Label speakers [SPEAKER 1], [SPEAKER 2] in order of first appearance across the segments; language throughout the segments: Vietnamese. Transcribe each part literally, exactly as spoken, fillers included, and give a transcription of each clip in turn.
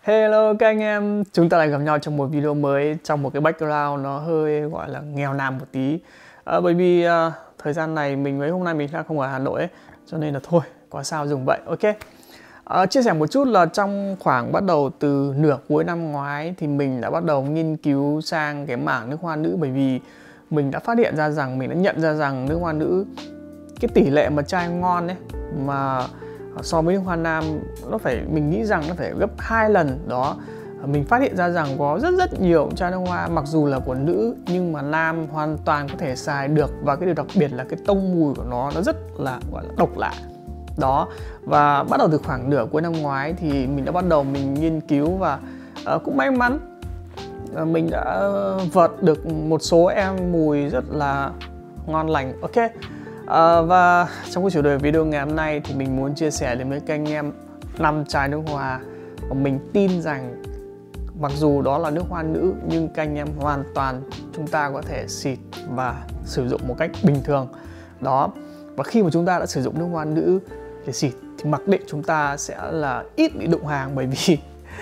[SPEAKER 1] Hello các anh em, chúng ta lại gặp nhau trong một video mới trong một cái background nó hơi gọi là nghèo nàn một tí. à, Bởi vì à, thời gian này mình mấy hôm nay mình đang không ở Hà Nội ấy, cho nên là thôi, có sao dùng vậy. Ok. à, Chia sẻ một chút là trong khoảng bắt đầu từ nửa cuối năm ngoái thì mình đã bắt đầu nghiên cứu sang cái mảng nước hoa nữ. Bởi vì mình đã phát hiện ra rằng, mình đã nhận ra rằng nước hoa nữ, cái tỷ lệ mà chai ngon ấy mà so với nước hoa nam nó phải, mình nghĩ rằng nó phải gấp hai lần đó. Mình phát hiện ra rằng có rất rất nhiều chai nước hoa mặc dù là của nữ nhưng mà nam hoàn toàn có thể xài được, và cái điều đặc biệt là cái tông mùi của nó nó rất là gọi là độc lạ đó. Và bắt đầu từ khoảng nửa cuối năm ngoái thì mình đã bắt đầu mình nghiên cứu, và uh, cũng may mắn uh, mình đã vợt được một số em mùi rất là ngon lành. Ok. À, và trong cái chủ đề video ngày hôm nay thì mình muốn chia sẻ đến với các anh em năm chai nước hoa và mình tin rằng mặc dù đó là nước hoa nữ nhưng các anh em hoàn toàn chúng ta có thể xịt và sử dụng một cách bình thường đó. Và khi mà chúng ta đã sử dụng nước hoa nữ để xịt thì mặc định chúng ta sẽ là ít bị đụng hàng, bởi vì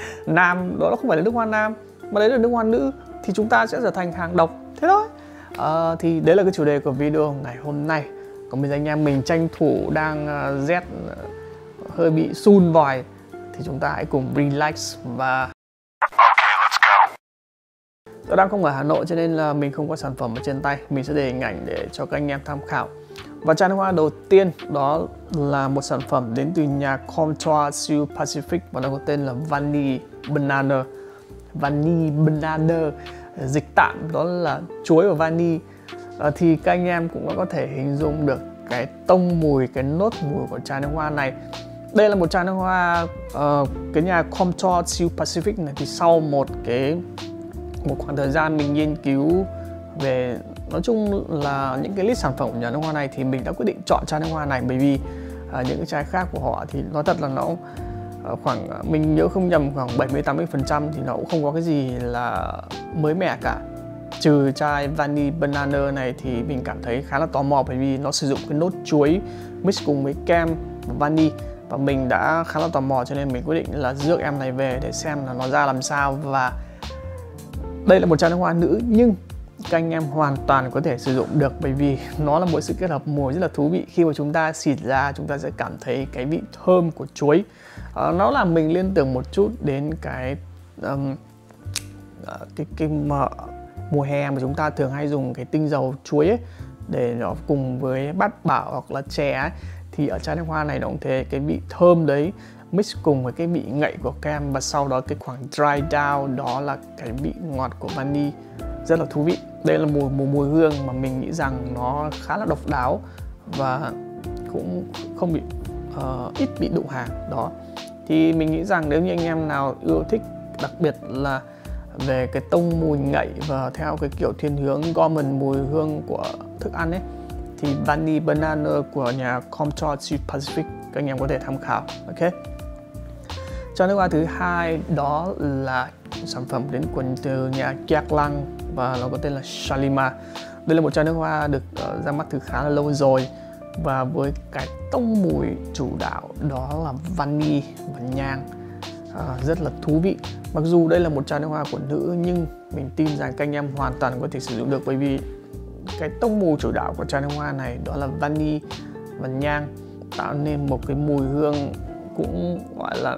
[SPEAKER 1] nam đó không phải là nước hoa nam mà đấy là nước hoa nữ thì chúng ta sẽ trở thành hàng độc, thế thôi. À, thì đấy là cái chủ đề của video ngày hôm nay. Còn bây giờ anh em mình tranh thủ đang uh, rét uh, hơi bị sun vòi thì chúng ta hãy cùng relax và okay, let's go. Tôi đang không ở Hà Nội cho nên là mình không có sản phẩm ở trên tay. Mình sẽ để hình ảnh để cho các anh em tham khảo. Và chai nước hoa đầu tiên đó là một sản phẩm đến từ nhà Comptoir Sud Pacific và nó có tên là Vanille Banana. Vanille Banana, dịch tạm đó là chuối và vani. À, thì các anh em cũng có thể hình dung được cái tông mùi, cái nốt mùi của chai nước hoa này. Đây là một chai nước hoa uh, cái nhà Comptoir Sud Pacific này thì sau một cái một khoảng thời gian mình nghiên cứu về nói chung là những cái list sản phẩm của nhà nước hoa này thì mình đã quyết định chọn chai nước hoa này, bởi vì uh, những cái chai khác của họ thì nói thật là nó uh, khoảng mình nhớ không nhầm khoảng bảy mươi tám mươi phần trăm thì nó cũng không có cái gì là mới mẻ cả. Trừ chai Vanille Banana này thì mình cảm thấy khá là tò mò, bởi vì nó sử dụng cái nốt chuối mix cùng với kem và vani, và mình đã khá là tò mò cho nên mình quyết định là rước em này về để xem là nó ra làm sao. Và đây là một chai nước hoa nữ nhưng các anh em hoàn toàn có thể sử dụng được, bởi vì nó là một sự kết hợp mùi rất là thú vị. Khi mà chúng ta xịt ra chúng ta sẽ cảm thấy cái vị thơm của chuối. à, Nó làm mình liên tưởng một chút đến cái um, cái, cái mà mùa hè mà chúng ta thường hay dùng cái tinh dầu chuối ấy, để nó cùng với bát bảo hoặc là chè ấy. Thì ở chai nước hoa này nó cũng thế, cái vị thơm đấy mix cùng với cái vị ngậy của kem, và sau đó cái khoảng dry down đó là cái vị ngọt của vani, rất là thú vị. Đây là mùi mùi mùi hương mà mình nghĩ rằng nó khá là độc đáo và cũng không bị uh, ít bị đụng hàng đó. Thì mình nghĩ rằng nếu như anh em nào yêu thích, đặc biệt là về cái tông mùi ngậy và theo cái kiểu thiên hướng gourmet mùi hương của thức ăn ấy, thì Vanille Banana của nhà Comptoir Sud Pacific các anh em có thể tham khảo. Ok. Chai nước hoa thứ hai đó là sản phẩm đến từ nhà Guerlain và nó có tên là Shalimar. Đây là một chai nước hoa được uh, ra mắt từ khá là lâu rồi, và với cái tông mùi chủ đạo đó là vani và nhang. À, rất là thú vị. Mặc dù đây là một chai nước hoa của nữ nhưng mình tin rằng các anh em hoàn toàn có thể sử dụng được, bởi vì cái tông mùi chủ đạo của chai nước hoa này đó là vani và nhang, tạo nên một cái mùi hương cũng gọi là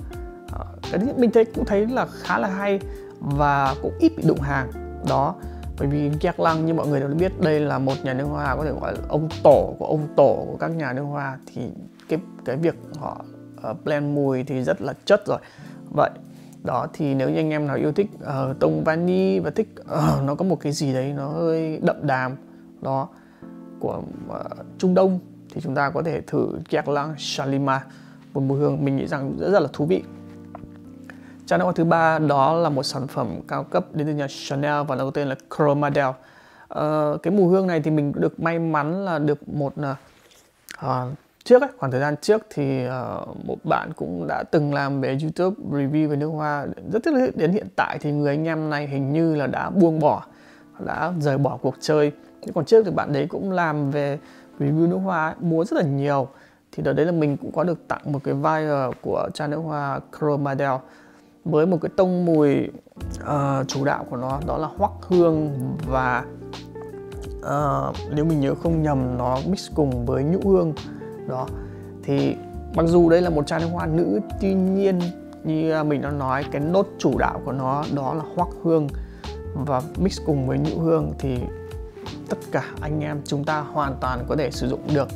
[SPEAKER 1] uh, cái mình thấy cũng thấy là khá là hay và cũng ít bị đụng hàng đó. Bởi vì Guerlain như mọi người đều biết đây là một nhà nước hoa có thể gọi là ông tổ của ông tổ của các nhà nước hoa, thì cái cái việc họ uh, blend mùi thì rất là chất rồi. Vậy đó, thì nếu như anh em nào yêu thích uh, tông vani và thích uh, nó có một cái gì đấy nó hơi đậm đàm đó của uh, Trung Đông thì chúng ta có thể thử Guerlain Shalimar, một mùi hương mình nghĩ rằng rất, rất là thú vị. Chai nước hoa thứ ba đó là một sản phẩm cao cấp đến từ nhà Chanel và nó có tên là Chromadel. Uh, cái mùi hương này thì mình được may mắn là được một uh, trước ấy, khoảng thời gian trước thì uh, một bạn cũng đã từng làm về YouTube review về nước hoa. Rất tiếc là đến hiện tại thì người anh em này hình như là đã buông bỏ, đã rời bỏ cuộc chơi. Nhưng còn trước thì bạn đấy cũng làm về review nước hoa, mua rất là nhiều. Thì đợt đấy là mình cũng có được tặng một cái vial của chai nước hoa Chromadel. với một cái tông mùi uh, chủ đạo của nó, đó là hoắc hương, và uh, nếu mình nhớ không nhầm nó mix cùng với nhũ hương đó. Thì mặc dù đây là một chai nước hoa nữ, tuy nhiên như mình đã nói, cái nốt chủ đạo của nó đó là hoắc hương và mix cùng với nhũ hương, thì tất cả anh em chúng ta hoàn toàn có thể sử dụng được.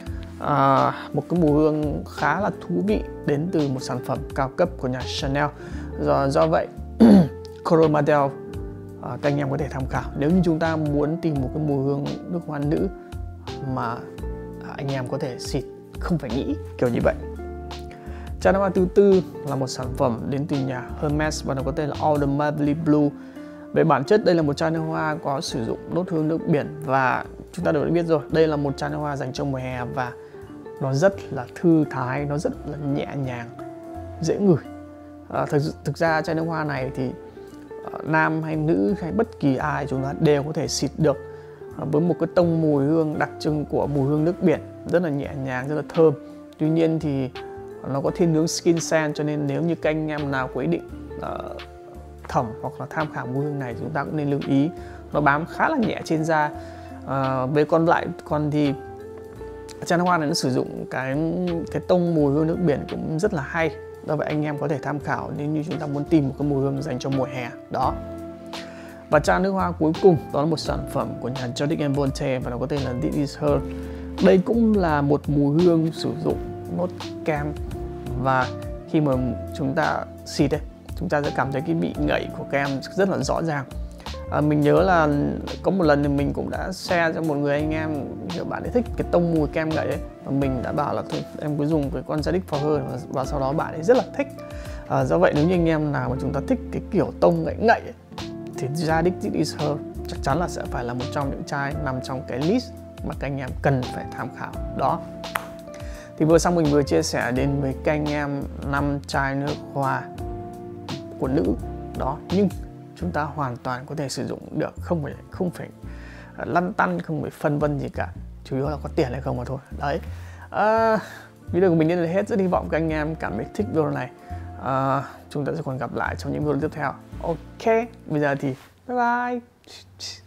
[SPEAKER 1] À, một cái mùi hương khá là thú vị đến từ một sản phẩm cao cấp của nhà Chanel. Do, do vậy Coral Madel à, các anh em có thể tham khảo nếu như chúng ta muốn tìm một cái mùi hương nước hoa nữ mà anh em có thể xịt không phải nghĩ, kiểu như vậy. Chai nước hoa thứ tư là một sản phẩm đến từ nhà Hermes và nó có tên là All the Madly Blue. Về bản chất đây là một chai nước hoa có sử dụng nốt hương nước biển, và chúng ta đều đã biết rồi, đây là một chai nước hoa dành cho mùa hè và nó rất là thư thái, nó rất là nhẹ nhàng, dễ ngửi. À, thực, thực ra chai nước hoa này thì uh, nam hay nữ hay bất kỳ ai chúng ta đều có thể xịt được, uh, với một cái tông mùi hương đặc trưng của mùi hương nước biển, rất là nhẹ nhàng, rất là thơm. Tuy nhiên thì nó có thiên hướng skin scent, cho nên nếu như các anh em nào có ý định uh, thẩm hoặc là tham khảo mùi hương này, chúng ta cũng nên lưu ý nó bám khá là nhẹ trên da. À, về còn lại còn thì chai nước hoa này nó sử dụng cái cái tông mùi hương nước biển cũng rất là hay, do vậy anh em có thể tham khảo nếu như chúng ta muốn tìm một cái mùi hương dành cho mùa hè đó. Và chai nước hoa cuối cùng đó là một sản phẩm của nhà Jardin and Voltaire và nó có tên là This Is Her. Đây cũng là một mùi hương sử dụng nốt cam, và khi mà chúng ta xịt đây, chúng ta sẽ cảm thấy cái vị ngậy của kem rất là rõ ràng. À, mình nhớ là có một lần thì mình cũng đã share cho một người anh em, kiểu bạn ấy thích cái tông mùi kem ngậy ấy, và mình đã bảo là thôi em cứ dùng cái con Jardin for Her, và, và sau đó bạn ấy rất là thích. À, do vậy nếu như anh em nào mà chúng ta thích cái kiểu tông ngậy ngậy ấy, thì Jardin This Is Her chắc chắn là sẽ phải là một trong những chai nằm trong cái list mà các anh em cần phải tham khảo đó. Thì vừa xong mình vừa chia sẻ đến với các anh em năm chai nước hoa của nữ đó, nhưng chúng ta hoàn toàn có thể sử dụng được, không phải không phải lăn tăn, không phải phân vân gì cả, chủ yếu là có tiền hay không mà thôi. Đấy, à, video của mình đến đây là hết. Rất hy vọng các anh em cảm thấy thích video này. À, chúng ta sẽ còn gặp lại trong những video tiếp theo. Ok, bây giờ thì bye bye.